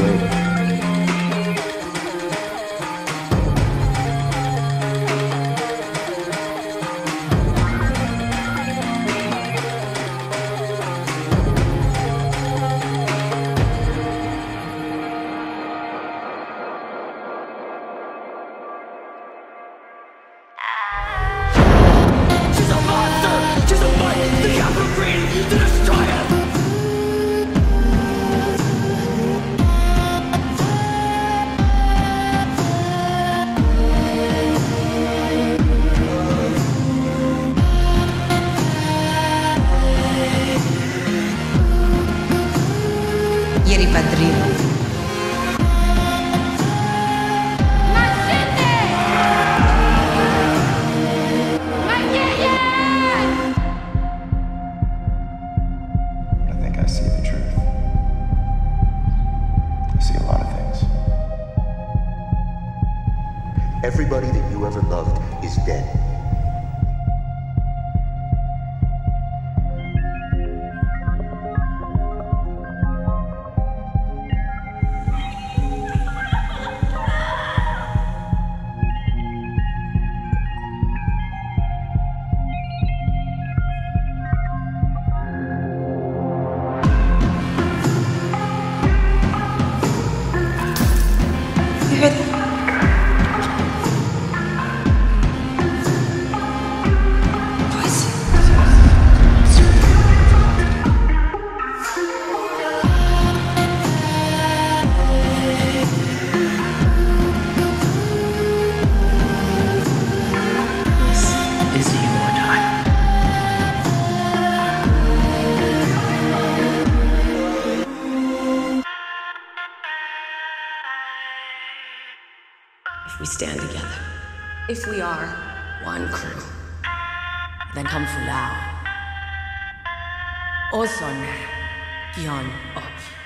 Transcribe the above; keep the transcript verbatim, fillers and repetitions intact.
later. Ieri padrino. I think I see the truth. I see a lot of things. Everybody that you ever loved is dead. You heard that? If we stand together, if we are one crew, then come for Lao. O Son, Gion Op.